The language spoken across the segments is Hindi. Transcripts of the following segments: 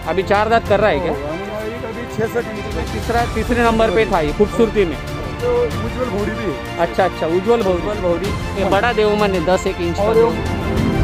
अभी 4 दांत कर रहा है क्या? अभी 66 इंच तीसरे नंबर पे था ये खूबसूरती में। तो उज्जवल भौरी भी। अच्छा, उज्जवल भौरी ये बड़ा देवमन है, 10-1 इंच का देवमन।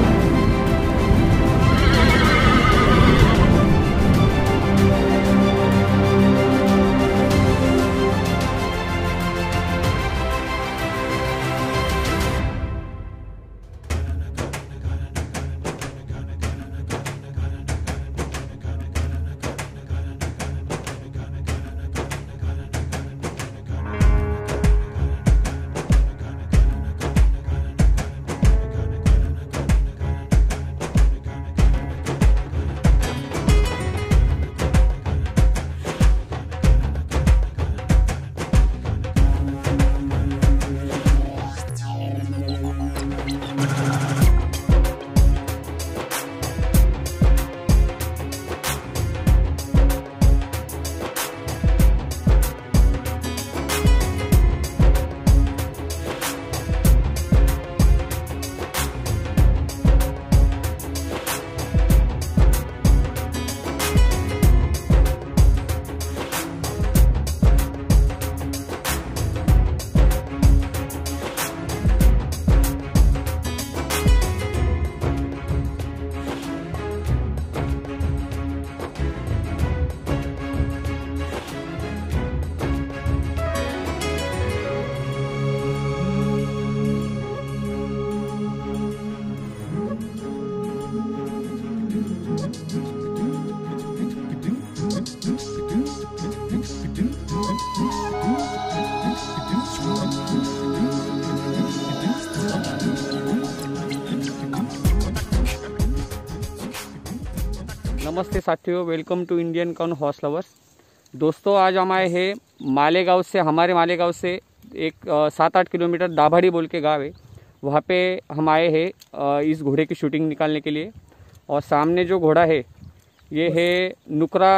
नमस्ते साथियों, welcome to Indian corn horse lovers. दोस्तों, आज हम आए हैं मालेगांव से। हमारे मालेगांव से एक 7-8 किलोमीटर दाभाड़ी बोल के गाँव है, वहाँ पे हम आए हैं इस घोड़े की शूटिंग निकालने के लिए। और सामने जो घोड़ा है ये है नुकरा,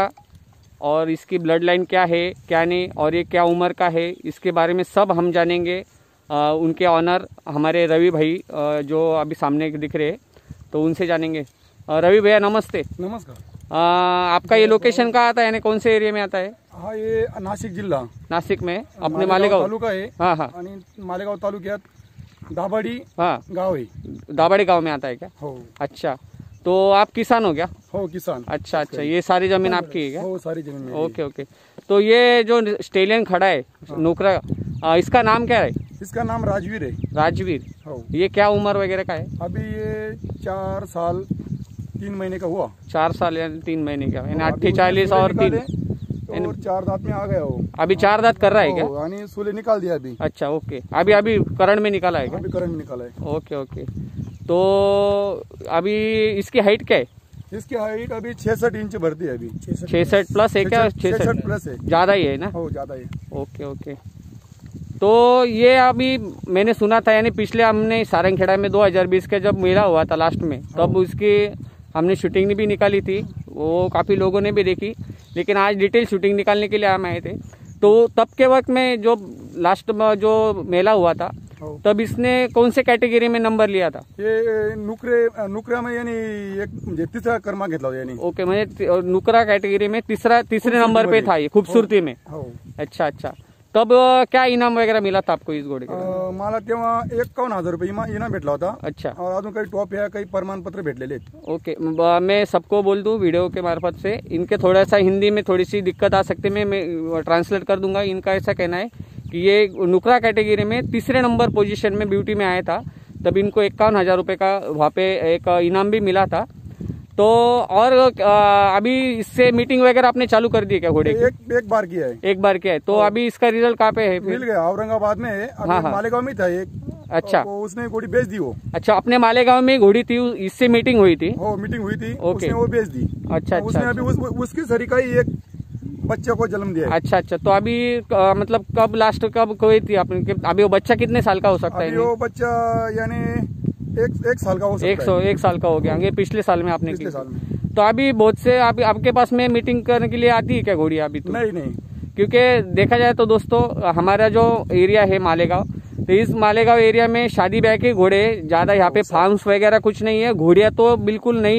और इसकी ब्लड लाइन क्या है क्या नहीं, और ये क्या उम्र का है, इसके बारे में सब हम जानेंगे। उनके ऑनर हमारे रवि भाई जो अभी सामने दिख रहे हैं, तो उनसे जानेंगे। रवि भैया नमस्ते। नमस्कार। आपका ये लोकेशन कहाँ आता है, यानी कौन से एरिया में आता है? हाँ, ये नाशिक जिल्हा, नाशिक में अपने मालेगांव तालुका आहे। हाँ हाँ, आणि मालेगाव तालुक्यात दाभाडी हाँ गाव आहे। दाभाड़ी गांव में आता है क्या? हो। अच्छा, तो आप किसान हो क्या? हो, किसान। अच्छा, ये सारी जमीन आपकी है क्या? हो, सारी जमीन मेरी। ओके। तो ये जो स्टेलियन खड़ा है नुकरा, इसका नाम क्या है? इसका नाम राजवीर है। राजवीर। हो। ये क्या उम्र वगैरह का है? अभी ये 4 साल 3 महीने का हुआ। 4 साल या 3 महीने का, यानी अभी 48 और 3 और 4 दांत में आ गया हो। अभी 4 दांत कर रहा है क्या? आणि सूले निकाल दिया अभी। अच्छा, ओके। अभी करण में निकाला है क्या? अभी करण में निकाला है। ओके। तो अभी इसकी हाइट क्या है? इसकी हाइट अभी 66 इंच भरती है। अभी 66 प्लस है क्या? 66 प्लस है। ज्यादा ही है ना? हो, ज्यादा है। ओके। तो ये अभी मैंने सुना था, यानी पिछले हमने सारंगखेड़ा में 2020 का जब मेला हुआ था लास्ट में, तब उसकी हमने शूटिंग भी निकाली थी, वो काफ़ी लोगों ने भी देखी। लेकिन आज डिटेल शूटिंग निकालने के लिए हम आए थे। तो तब के वक्त में जो लास्ट में जो मेला हुआ था, तब इसने कौन से कैटेगरी में नंबर लिया था? ये नुकऱ्या में यानी एक म्हणजे तिसरा क्रमांक घेतला होता यानी। ओके, म्हणजे नुकरा कैटेगरी में तीसरे नंबर पे था ये खूबसूरती में। अच्छा। तब क्या इनाम वगैरह मिला था आपको इस घोड़े के? मला तेव्हा 51,000 रुपये इनाम भेटला होता। अच्छा। और अजून काही ट्रॉफी काही प्रमाणपत्र भेटलेले आहेत। ओके, मैं सबको बोल दूं वीडियो के मार्फत से, इनके थोड़ा सा हिंदी में थोड़ी सी दिक्कत आ सकती है, मैं ट्रांसलेट कर दूंगा। इनका ऐसा कहना है कि ये नुकरा कैटेगरी में तीसरे नंबर पोजीशन में ब्यूटी में आया था, तब इनको 51,000 रुपये का वहाँ पे एक इनाम भी मिला था। तो और अभी इससे मीटिंग वगैरह आपने चालू कर दी है क्या घोड़े की? एक बार किया है। एक बार किया है। तो अभी इसका रिजल्ट कहाँ पे है? मिल गया, औरंगाबाद में है। हाँ। मालेगांव में था एक। अच्छा, उसने घोड़ी बेच दी वो। अच्छा, अपने मालेगांव में घोड़ी थी, इससे मीटिंग हुई थी? हो, मीटिंग हुई थी। ओके। उसने वो बेच दी। अच्छा। उसने अभी उसकी सरी का ही एक बच्चे को जन्म दिया। अच्छा। तो अभी मतलब कब लास्ट कब कोई थी आपने? अभी वो बच्चा कितने साल का हो सकता है? वो बच्चा यानी एक साल का हो सकता है। 1 साल का हो गया। ये पिछले साल में आपने पिछले साल में। तो अभी बहुत से आपके पास में मीटिंग करने के लिए आती है क्या घोड़ी अभी? तो नहीं, क्योंकि देखा जाए तो दोस्तों, हमारा जो एरिया है मालेगांव, तो इस मालेगांव एरिया में शादी ब्याह के घोड़े ज़्यादा, यहाँ पे फार्म्स वगैरह कुछ नहीं है, घोड़ियाँ तो बिल्कुल नहीं है।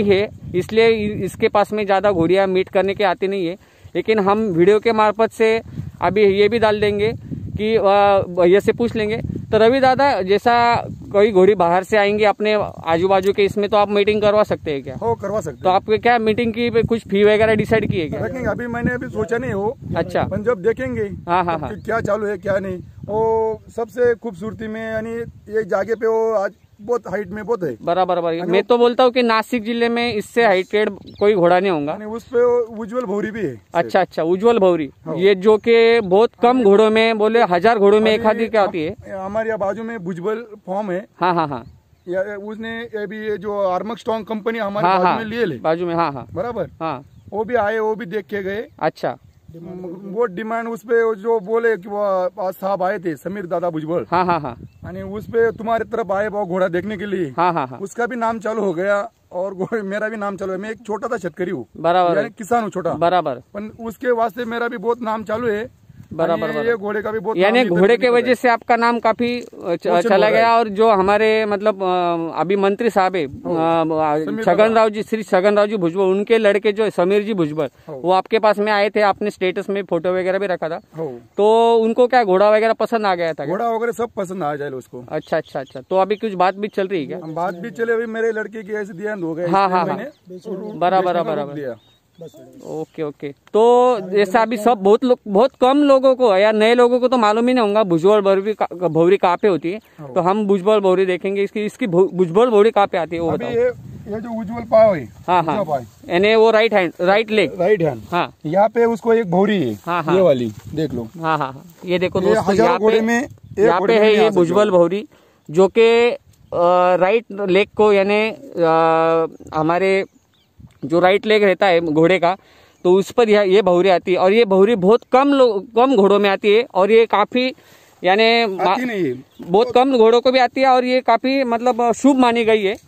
इसलिए इसके पास में ज़्यादा घोड़ियाँ मीट करने के आती नहीं है। लेकिन हम वीडियो के मार्फत से अभी ये भी डाल देंगे कि भैया से पूछ लेंगे। तो रवि दादा, जैसा कोई घोड़ी बाहर से आएंगे अपने आजू बाजू के, इसमें तो आप मीटिंग करवा सकते हैं क्या? हो, करवा सकते तो आपके क्या मीटिंग की कुछ फी वगैरह डिसाइड की है क्या? रखेंगे, अभी मैंने अभी सोचा नहीं हो। अच्छा, पर जब देखेंगे हाँ हाँ हाँ, कि क्या चालू है क्या नहीं। वो सबसे खूबसूरती में यानी ये जागे पे वो आज बहुत हाइट में बहुत है। बराबर बराबर। मैं तो बोलता हूँ कि नासिक जिले में इससे हाइटेड कोई घोड़ा नहीं होगा। उस पे उज्जवल भौरी भी है। अच्छा अच्छा, उज्जवल भौरी, ये जो कि बहुत कम घोड़ों में, बोले 1000 घोड़ों में एक आधी क्या होती है। हमारे यहाँ बाजू में भुजबल फॉर्म है। हाँ हाँ हाँ, उसने अभी ये जो आर्मस्ट्रॉन्ग कंपनी हमारे हाँ बाजू हाँ, में लिए ले बाजू में, हाँ हाँ बराबर। हाँ, वो भी आए, वो भी देख के गए। अच्छा, वो डिमांड उस पे जो बोले कि वो साहब आए थे समीर दादा भुजबल, हाँ हाँ हाँ, यानी उस पे तुम्हारी तरफ आए वो घोड़ा देखने के लिए। हाँ हाँ हाँ, उसका भी नाम चालू हो गया और मेरा भी नाम चालू है। मैं एक छोटा सा शेतकरी हूँ, बराबर, यानी किसान हूँ छोटा, बराबर, पर उसके वास्ते मेरा भी बहुत नाम चालू है। बराबर ये बराबर। घोड़े का भी बहुत यानी नाम घोड़े इधर के निकल वजह से आपका नाम काफी चला गया। और जो हमारे मतलब अभी मंत्री साहब है छगन राव जी, श्री छगन राव जी भुजबल, उनके लड़के जो समीर जी भुजबल, वो आपके पास में आए थे, आपने स्टेटस में फोटो वगैरह भी रखा था। तो उनको क्या घोड़ा वगैरह पसंद आ गया था? घोड़ा वगैरह सब पसंद आ जाए उसको। अच्छा अच्छा अच्छा, तो अभी कुछ बात भी चल रही है क्या? बात भी चले, अभी मेरे लड़के की ऐसे ध्यान हो गए। हाँ हाँ हाँ, बराबर बराबर, ओके ओके। तो जैसा अभी सब बहुत कम लोगों को या नए लोगों को तो मालूम ही नहीं होगा भुजबल भौरी कहाँ पे होती है। तो हम भुजबल भौरी देखेंगे, इसकी भुजबल भौरी कहाँ पे आती है वो बताओ। ये जो उज्जवल पाव है, हाँ हाँ, यानी वो राइट लेग, राइट हैंड, हाँ, यहाँ पे उसको एक भौरी है। हाँ हाँ, ये वाली देख लो। हाँ हाँ हाँ, ये देखो दोस्तों, यहाँ पे है ये भुजबल भौरी, जो के राइट लेग को, यानी हमारे जो राइट लेग रहता है घोड़े का, तो उस पर ये भौरी आती है। और ये भौरी बहुत कम घोड़ों में आती है, और ये काफी यानी बहुत कम घोड़ों को भी आती है, और ये काफी मतलब शुभ मानी गई है।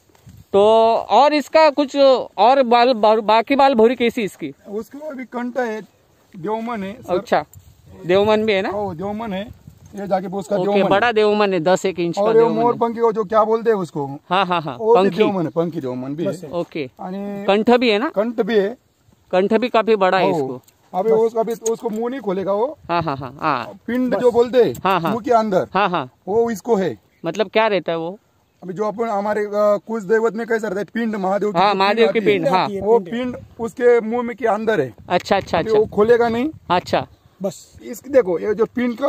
तो और इसका कुछ और बाकी बाल भौरी कैसी इसकी? उसको अभी कंटा है, देवमन है। अच्छा, देवमन भी है ना? देवमन है, ये जाके उसका ओके, बड़ा देवमन है, 10-1 इंच का। और मोर पंखी को जो क्या बोलते हैं उसको, हाँ हाँ हाँ, पंखी देवमन भी है। ओके, कंठ भी है ना? कंठ भी है, कंठ भी काफी बड़ा है इसको। अभी उसको मुंह नहीं खोलेगा वो। हाँ हाँ हाँ हाँ, पिंड जो बोलते हैं, हाँ हाँ, मुंह के अंदर, हाँ हाँ, वो इसको है। मतलब क्या रहता है वो? अभी जो अपन हमारे कुछ दैवत में कैसा रहता है, पिंड महादेव, हाँ, महादेव की पिंड, हाँ, वो पिंड उसके मुंह में के अंदर है। अच्छा अच्छा अच्छा, वो खोलेगा नहीं। अच्छा, बस इसकी देखो, ये जो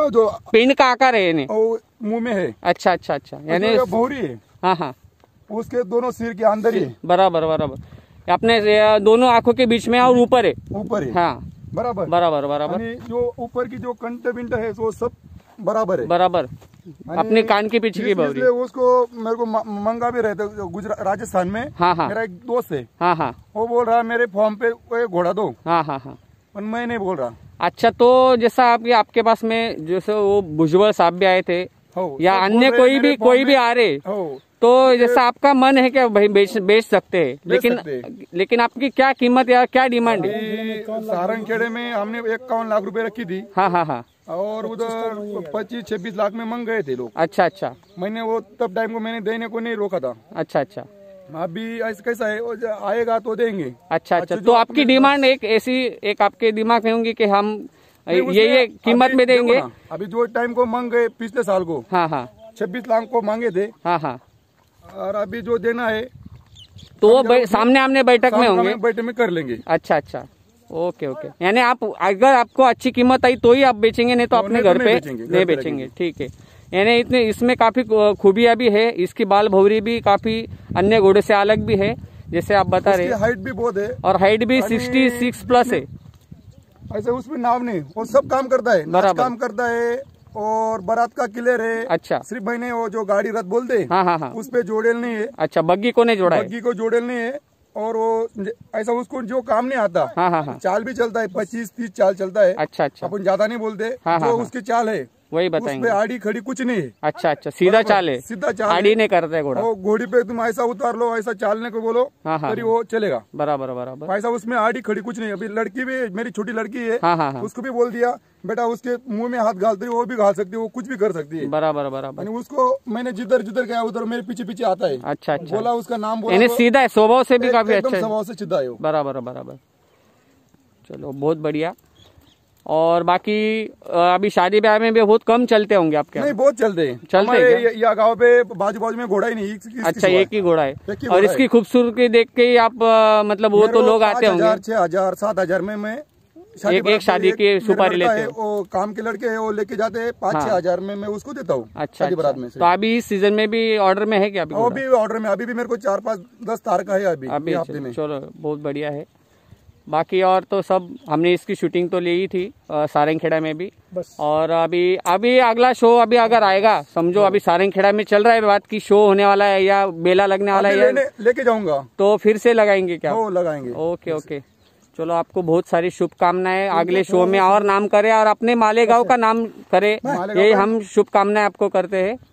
पिंड का आकार है, वो मुंह में है। अच्छा अच्छा अच्छा, यानी भौरी है। हाँ हाँ, उसके दोनों सिर के अंदर ही, बराबर बराबर, अपने दोनों आंखों के बीच में और ऊपर है, ऊपर है, हाँ, बराबर बराबर बराबर। जो ऊपर की जो कंठ बिंट है वो सब बराबर है, बराबर, अपने कान के पीछे की भौरी। उसको मेरे को मंगा भी रहता है गुजरात राजस्थान में। हाँ हाँ, मेरा एक दोस्त है, हाँ हाँ, वो बोल रहा मेरे फॉर्म पे वो घोड़ा दो। हाँ हाँ हाँ, पर मैं नहीं बोल रहा। अच्छा, तो जैसा आपके पास में जैसे वो भुजबल साहब भी आए थे, या अन्य कोई भी आ रहे, तो जैसा आपका मन है कि भाई बेच सकते हैं, लेकिन आपकी क्या कीमत या क्या डिमांड है? सारंगखेड़े में हमने 51 लाख रुपए रखी थी। हाँ हाँ हाँ, और उधर 25-26 लाख में मांग गए थे लोग। अच्छा अच्छा, मैंने वो तब टाइम को मैंने देने को नहीं रोका था। अच्छा अच्छा, अभी ऐसा कैसा है, आएगा तो देंगे। अच्छा अच्छा, तो आपकी डिमांड एक आपके दिमाग में होंगी कि हम ये कीमत में देंगे। अभी जो टाइम को मांग गए पिछले साल को, हाँ हाँ, 26 लाख को मांगे थे। हाँ हाँ, और अभी जो देना है तो वो सामने बैठक में होंगे, बैठक में कर लेंगे। अच्छा अच्छा, ओके ओके, यानी आप अगर आपको अच्छी कीमत आई तो ही आप बेचेंगे, नहीं तो अपने घर पे नहीं बेचेंगे। ठीक है, यानी इतने इसमें काफी खूबियां भी है, इसकी बाल भौरी भी काफी अन्य घोड़े से अलग भी है, जैसे आप बता रहे। हाइट भी बहुत है, और हाइट भी 66 प्लस है। ऐसे उसमें नाम नहीं, वो सब काम करता है, बराबर काम करता है। और बारात का क्लियर है। अच्छा, सिर्फ भाई ने वो जो गाड़ी रथ बोलते, हाँ हाँ हाँ, उस पे जोड़ेल नहीं है। अच्छा, बग्गी को नहीं जोड़ा है, बग्गी को जोड़ेल नहीं है। और वो ऐसा उसको जो काम नहीं आता। हाँ हाँ हाँ, चाल भी चलता है, 25-30 चाल चलता है। अच्छा अच्छा, अपन ज्यादा नहीं बोलते, हाँ, जो हाँ, उसकी चाल है वही उसपे बताएंगे। आड़ी खड़ी कुछ नहीं है। अच्छा अच्छा, सीधा बराबर, चाल है, सीधा चाल आड़ी है। नहीं करता है घोड़ा। और घोड़ी पे तुम ऐसा उतार लो, ऐसा चालने को बोलो, हाँ, हाँ, तभी वो चलेगा। बराबर बराबर। ऐसा उसमें आड़ी खड़ी कुछ नहीं। अभी लड़की भी, मेरी छोटी लड़की है, हाँ हाँ हाँ, उसको भी बोल दिया बेटा उसके मुंह में हाथ डालते वो भी घाल सकती है, वो कुछ भी कर सकती है। बराबर बराबर। यानी उसको मैंने जिधर जिधर गया उधर मेरे पीछे पीछे आता है। अच्छा अच्छा, बोला उसका नाम बोला यानी तो सीधा है, स्वभाव से भी काफी एकदम अच्छा है। स्वभाव से सीधा है वो। बराबर बराबर, चलो बहुत बढ़िया। और बाकी अभी शादी ब्याह में भी बहुत कम चलते होंगे आपके नहीं, यहाँ? बहुत चलते हैं। चलते हमारे हैं यहाँ गाँव पे बाजू बाजू में घोड़ा ही नहीं, इसकी अच्छा, सिवा एक ही घोड़ा है। एक ही और घोड़ा इसकी है। खूबसूरती देख के ही आप मतलब वो तो लोग आते होंगे। 5,000, 6,000, 7,000 में मैं एक शादी की मेरा सुपारी लड़का लेते है, हो? वो काम के लड़के हैं, वो लेके जाते हैं 5-6 हाँ। हजार में मैं उसको देता हूँ। अच्छा शादी बारात में अच्छा, से। तो अभी इस सीजन में भी ऑर्डर में है क्या अभी वो घोड़ा? भी ऑर्डर में, अभी भी मेरे को 4-5-10 तार का है अभी हफ्ते में। चलो बहुत बढ़िया है। बाकी और तो सब हमने इसकी शूटिंग तो ली ही थी सारंगखेड़ा में भी। बस और अभी अगला शो अभी अगर आएगा, समझो अभी सारंगखेड़ा में चल रहा है बात की शो होने वाला है या मेला लगने वाला है, लेके जाऊंगा तो फिर से लगाएंगे क्या? वो लगाएंगे। ओके ओके, चलो आपको बहुत सारी शुभकामनाएं, अगले शो में और नाम करे और अपने मालेगांव का नाम करे, यही हम शुभकामनाएं आपको करते हैं।